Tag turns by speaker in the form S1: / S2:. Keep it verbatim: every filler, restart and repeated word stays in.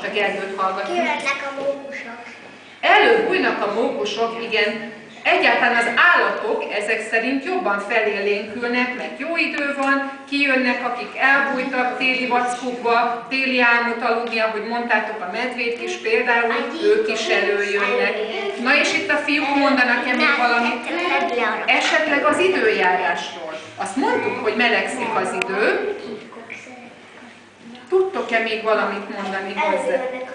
S1: most a Gergőt hallgatni.
S2: Kijöhetnek a mókusok.
S1: Előbújnak a mókusok, igen. Egyáltalán az állatok ezek szerint jobban felélénkülnek, mert jó idő van, kijönnek, akik elbújtak téli vackukba, téli álmot aludni, ahogy mondtátok, a medvék is például, ők is előjönnek. Na és itt a fiúk mondanak-e még valamit? Esetleg az időjárásról. Azt mondtuk, hogy melegszik az idő. Tudtok-e még valamit mondani hozzá?